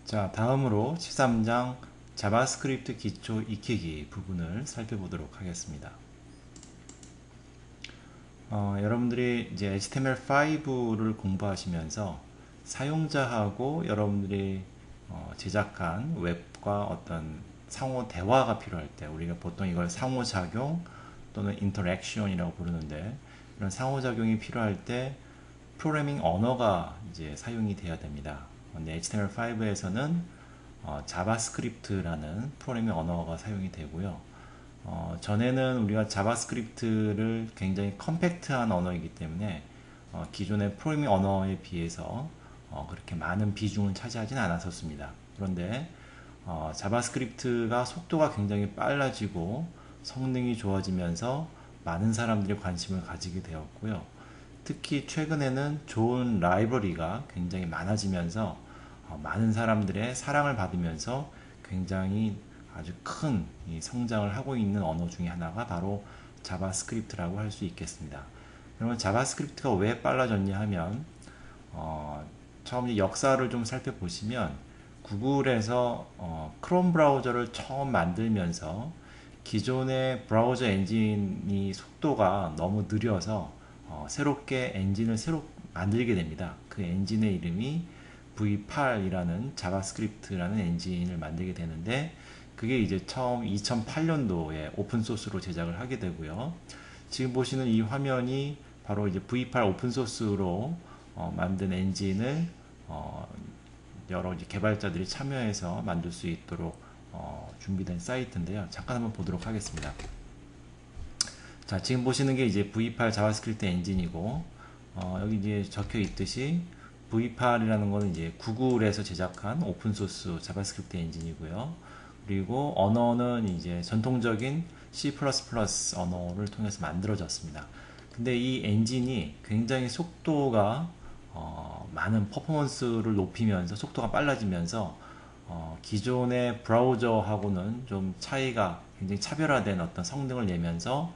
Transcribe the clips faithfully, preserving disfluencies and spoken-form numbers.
자, 다음으로 십삼 장 자바스크립트 기초 익히기 부분을 살펴보도록 하겠습니다. 어, 여러분들이 이제 에이치티엠엘 파이브를 공부하시면서 사용자하고 여러분들이 어, 제작한 웹과 어떤 상호 대화가 필요할 때 우리가 보통 이걸 상호작용 또는 인터랙션이라고 부르는데, 이런 상호작용이 필요할 때 프로그래밍 언어가 이제 사용이 돼야 됩니다. 근데 에이치티엠엘 파이브에서는 어, 자바스크립트라는 프로그래밍 언어가 사용이 되고요. 어, 전에는 우리가 자바스크립트를 굉장히 컴팩트한 언어이기 때문에 어, 기존의 프로그래밍 언어에 비해서 어, 그렇게 많은 비중을 차지하진 않았었습니다. 그런데 어, 자바스크립트가 속도가 굉장히 빨라지고 성능이 좋아지면서 많은 사람들이 관심을 가지게 되었고요. 특히 최근에는 좋은 라이브러리가 굉장히 많아지면서 어, 많은 사람들의 사랑을 받으면서 굉장히 아주 큰 성장을 하고 있는 언어 중에 하나가 바로 자바스크립트라고 할 수 있겠습니다. 그러면 자바스크립트가 왜 빨라졌냐 하면 어, 처음 이제 역사를 좀 살펴보시면 구글에서 어, 크롬 브라우저를 처음 만들면서 기존의 브라우저 엔진이 속도가 너무 느려서 어, 새롭게 엔진을 새로 만들게 됩니다. 그 엔진의 이름이 브이 에이트이라는 자바스크립트라는 엔진을 만들게 되는데, 그게 이제 처음 이천팔 년도에 오픈소스로 제작을 하게 되고요. 지금 보시는 이 화면이 바로 이제 브이 에이트 오픈소스로 어, 만든 엔진을 어, 여러 이제 개발자들이 참여해서 만들 수 있도록 어, 준비된 사이트인데요. 잠깐 한번 보도록 하겠습니다. 자, 지금 보시는 게 이제 브이 에이트 자바스크립트 엔진이고, 어, 여기 이제 적혀 있듯이 브이 에이트이라는 거는 이제 구글에서 제작한 오픈소스 자바스크립트 엔진이고요. 그리고 언어는 이제 전통적인 씨 플러스 플러스 언어를 통해서 만들어졌습니다. 근데 이 엔진이 굉장히 속도가 어, 많은 퍼포먼스를 높이면서 속도가 빨라지면서 어, 기존의 브라우저하고는 좀 차이가 굉장히 차별화된 어떤 성능을 내면서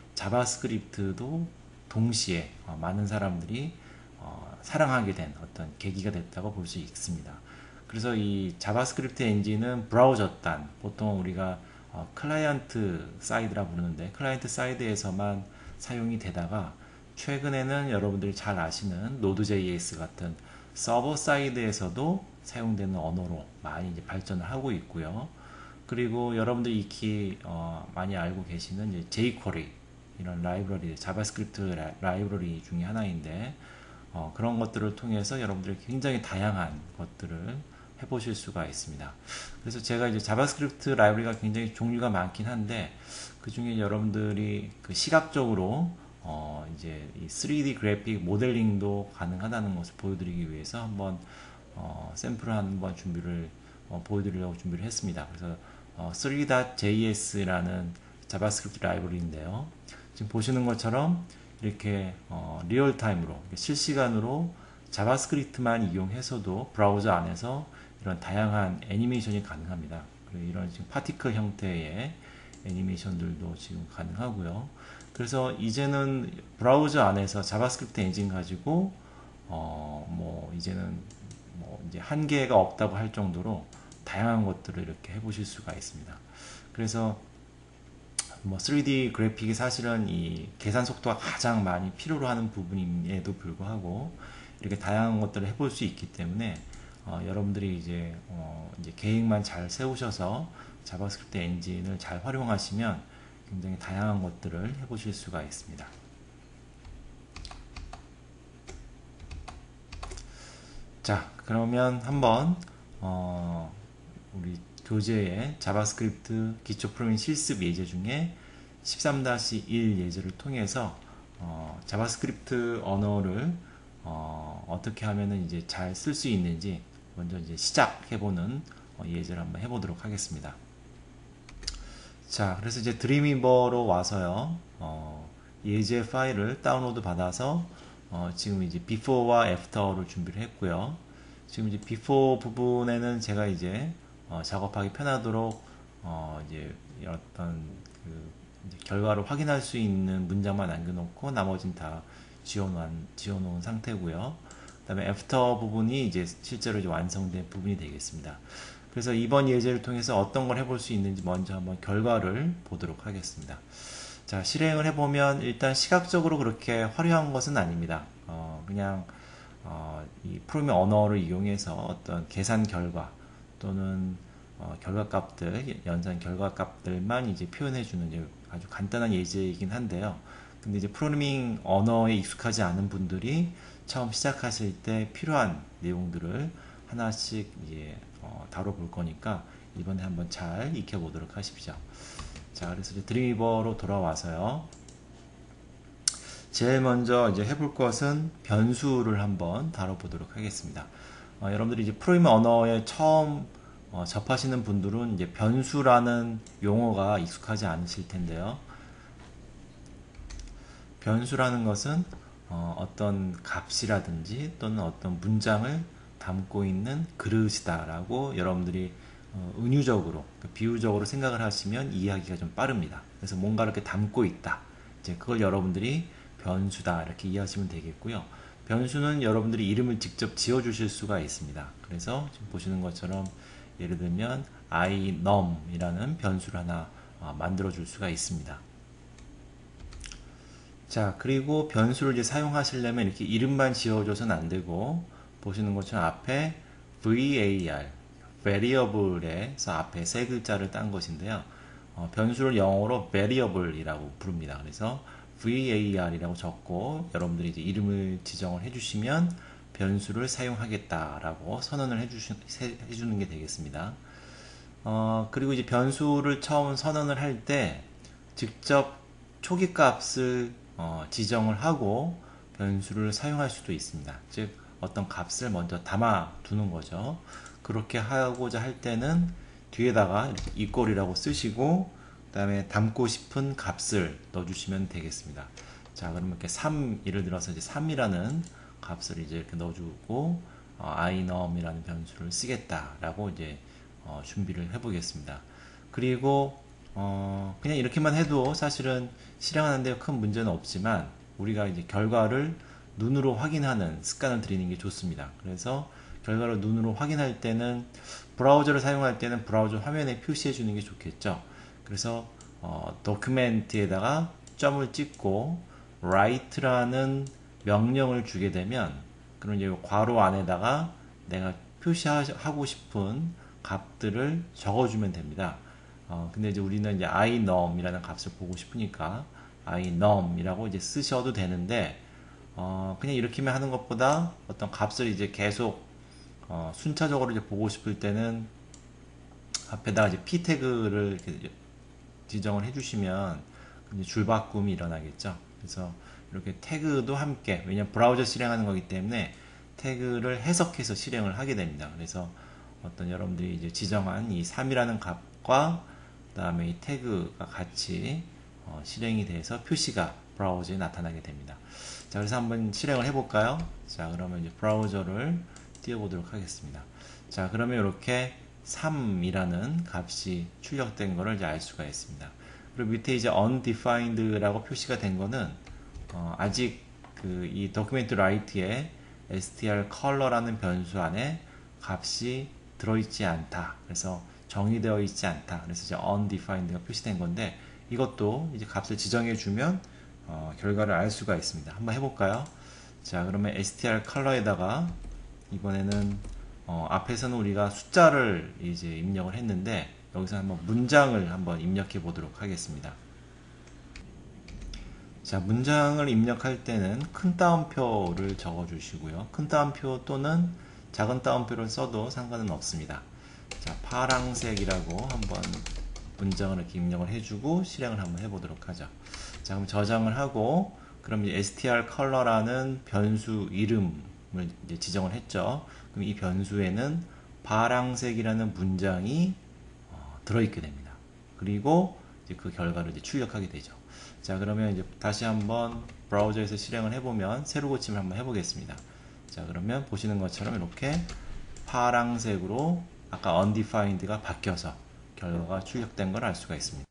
자바스크립트도 동시에 어, 많은 사람들이 어, 사랑하게 된 어떤 계기가 됐다고 볼 수 있습니다. 그래서 이 자바스크립트 엔진은 브라우저 단, 보통 우리가 어, 클라이언트 사이드라 부르는데 클라이언트 사이드에서만 사용이 되다가 최근에는 여러분들이 잘 아시는 노드.제이에스 같은 서버 사이드에서도 사용되는 언어로 많이 이제 발전을 하고 있고요. 그리고 여러분들이 익히 어, 많이 알고 계시는 이제 제이쿼리, 이런 라이브러리, 자바스크립트 라, 이브러리 중에 하나인데, 어, 그런 것들을 통해서 여러분들이 굉장히 다양한 것들을 해보실 수가 있습니다. 그래서 제가 이제 자바스크립트 라이브러리가 굉장히 종류가 많긴 한데, 그 중에 여러분들이 그 시각적으로 어, 이제 이 쓰리디 그래픽 모델링도 가능하다는 것을 보여드리기 위해서 한번 어, 샘플을 한번 준비를 어, 보여드리려고 준비를 했습니다. 그래서 어, 쓰리.제이에스라는 자바스크립트 라이브러리인데요. 지금 보시는 것처럼 이렇게 어, 리얼타임으로 실시간으로 자바스크립트만 이용해서도 브라우저 안에서 이런 다양한 애니메이션이 가능합니다. 그리고 이런 지금 파티클 형태의 애니메이션들도 지금 가능하고요. 그래서 이제는 브라우저 안에서 자바스크립트 엔진 가지고 어, 뭐 이제는 뭐 이제 한계가 없다고 할 정도로 다양한 것들을 이렇게 해보실 수가 있습니다. 그래서 뭐 쓰리디 그래픽이 사실은 이 계산 속도가 가장 많이 필요로 하는 부분임에도 불구하고 이렇게 다양한 것들을 해볼 수 있기 때문에 어, 여러분들이 이제, 어, 이제 계획만 잘 세우셔서 자바스크립트 엔진을 잘 활용하시면 굉장히 다양한 것들을 해보실 수가 있습니다. 자, 그러면 한번 어, 우리 교재의 자바스크립트 기초 프로그래밍 실습 예제 중에 십삼 일 예제를 통해서 어, 자바스크립트 언어를 어, 떻게 하면은 이제 잘 쓸 수 있는지 먼저 이제 시작해보는 어, 예제를 한번 해보도록 하겠습니다. 자, 그래서 이제 드림위버로 와서요, 어, 예제 파일을 다운로드 받아서 어, 지금 이제 before와 after를 준비를 했고요. 지금 이제 before 부분에는 제가 이제 어, 작업하기 편하도록 어, 이제 어떤 그 이제 결과를 확인할 수 있는 문장만 남겨놓고 나머지는 다 지워놓은, 지워놓은 상태고요. 그다음에 after 부분이 이제 실제로 이제 완성된 부분이 되겠습니다. 그래서 이번 예제를 통해서 어떤 걸 해볼 수 있는지 먼저 한번 결과를 보도록 하겠습니다. 자, 실행을 해보면 일단 시각적으로 그렇게 화려한 것은 아닙니다. 어, 그냥 어, 이 프로그래밍 언어를 이용해서 어떤 계산 결과 또는 어, 결과값들, 연산 결과값들만 이제 표현해주는 이제 아주 간단한 예제이긴 한데요. 근데 이제 프로그래밍 언어에 익숙하지 않은 분들이 처음 시작하실 때 필요한 내용들을 하나씩 이제 어, 다뤄볼 거니까 이번에 한번 잘 익혀보도록 하십시오. 자, 그래서 이제 드림위버로 돌아와서요. 제일 먼저 이제 해볼 것은 변수를 한번 다뤄보도록 하겠습니다. 어, 여러분들이 이제 프로그래밍 언어에 처음 어, 접하시는 분들은 이제 변수라는 용어가 익숙하지 않으실 텐데요. 변수라는 것은 어, 떤 값이라든지 또는 어떤 문장을 담고 있는 그릇이다라고 여러분들이 어, 은유적으로, 비유적으로 생각을 하시면 이해하기가 좀 빠릅니다. 그래서 뭔가 이렇게 담고 있다. 이제 그걸 여러분들이 변수다 이렇게 이해하시면 되겠고요. 변수는 여러분들이 이름을 직접 지어 주실 수가 있습니다. 그래서 지금 보시는 것처럼 예를 들면 iNum 이라는 변수를 하나 어, 만들어 줄 수가 있습니다. 자, 그리고 변수를 이제 사용하시려면 이렇게 이름만 지어줘서는 안 되고, 보시는 것처럼 앞에 var, variable에서 앞에 세 글자를 딴 것인데요. 어, 변수를 영어로 variable이라고 부릅니다. 그래서 var이라고 적고, 여러분들이 이제 이름을 지정을 해주시면 변수를 사용하겠다라고 선언을 해주시, 해주는 게 되겠습니다. 어, 그리고 이제 변수를 처음 선언을 할 때 직접 초기 값을 어, 지정을 하고 변수를 사용할 수도 있습니다. 즉 어떤 값을 먼저 담아 두는 거죠. 그렇게 하고자 할 때는 뒤에다가 equal이라고 쓰시고 그 다음에 담고 싶은 값을 넣어주시면 되겠습니다. 자, 그러면 이렇게 삼, 예를 들어서 이제 삼이라는 값을 이제 이렇게 넣어주고 어, iNum이라는 변수를 쓰겠다라고 이제 어, 준비를 해보겠습니다. 그리고 어, 그냥 이렇게만 해도 사실은 실행하는데 큰 문제는 없지만 우리가 이제 결과를 눈으로 확인하는 습관을 들이는 게 좋습니다. 그래서 결과를 눈으로 확인할 때는 브라우저를 사용할 때는 브라우저 화면에 표시해 주는 게 좋겠죠. 그래서 어, 도큐멘트에다가 점을 찍고 write라는 명령을 주게 되면 그럼 이제 괄호 안에다가 내가 표시하고 싶은 값들을 적어주면 됩니다. 어, 근데 이제 우리는 이제 iNum이라는 값을 보고 싶으니까 iNum이라고 이제 쓰셔도 되는데, 어, 그냥 이렇게만 하는 것보다 어떤 값을 이제 계속 어, 순차적으로 이제 보고 싶을 때는 앞에다가 이제 p 태그를 이렇게 지정을 해주시면 이제 줄바꿈이 일어나겠죠. 그래서 이렇게 태그도 함께, 왜냐면 브라우저 실행하는 거기 때문에 태그를 해석해서 실행을 하게 됩니다. 그래서 어떤 여러분들이 이제 지정한 이 삼이라는 값과 그 다음에 이 태그가 같이 어, 실행이 돼서 표시가 브라우저에 나타나게 됩니다. 자, 그래서 한번 실행을 해볼까요? 자, 그러면 이제 브라우저를 띄워보도록 하겠습니다. 자, 그러면 이렇게 삼이라는 값이 출력된 거를 이제 알 수가 있습니다. 그리고 밑에 이제 undefined라고 표시가 된 거는 어, 아직 그 이 document write에 strcolor라는 변수 안에 값이 들어있지 않다. 그래서 정의되어 있지 않다. 그래서 이제 undefined가 표시된 건데 이것도 이제 값을 지정해 주면 어, 결과를 알 수가 있습니다. 한번 해볼까요? 자, 그러면 strcolor에다가 이번에는 어, 앞에서는 우리가 숫자를 이제 입력을 했는데 여기서 한번 문장을 한번 입력해 보도록 하겠습니다. 자, 문장을 입력할 때는 큰 따옴표를 적어 주시고요. 큰 따옴표 또는 작은 따옴표를 써도 상관은 없습니다. 자, 파랑색이라고 한번 문장을 이렇게 입력을 해주고 실행을 한번 해보도록 하죠. 자, 그럼 저장을 하고 그럼 이제 strcolor라는 변수 이름을 이제 지정을 했죠. 그럼 이 변수에는 파랑색이라는 문장이 어, 들어있게 됩니다. 그리고 이제 그 결과를 이제 출력하게 되죠. 자, 그러면 이제 다시 한번 브라우저에서 실행을 해보면 새로 고침을 한번 해보겠습니다. 자, 그러면 보시는 것처럼 이렇게 파랑색으로 아까 undefined가 바뀌어서 결과가 출력된 걸 알 수가 있습니다.